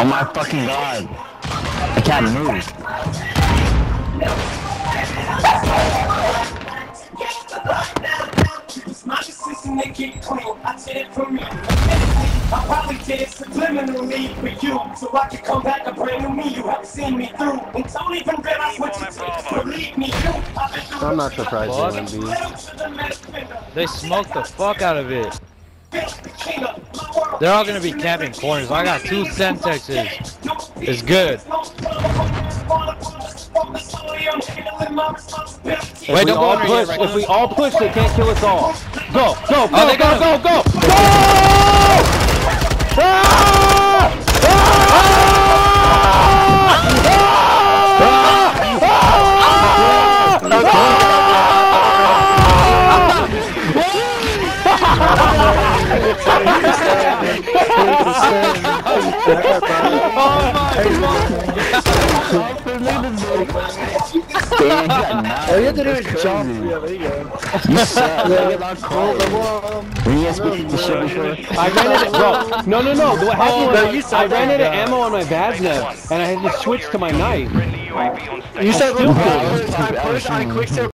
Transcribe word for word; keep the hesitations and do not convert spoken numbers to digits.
Oh my fucking god. I can't move. It's my decision to keep clean. I did it for me. I probably did it subliminally for you, so I could come back a brand new me. You have seen me through, and don't even realize what you did. Believe me, you. I'm not surprised they went B. They smoked the fuck out of it. They're all gonna be camping corners. I got two Semtexes. It's good. If Wait, we don't go all over push, here, if we all push, they can't kill us all. Go, go, go, Oh, they go, got go, him. go, go, go! Ah! Ah! All you have to do is jump. Yeah, there you go. You suck. Yeah, get loud calls. When you guys speak the shit before. I ran out of, bro, no, no, no, what happened no, was you I said ran out that. of ammo on my Vaznev, and I had to switch to my knife. You said, Stupid. I pushed, I pushed, I quick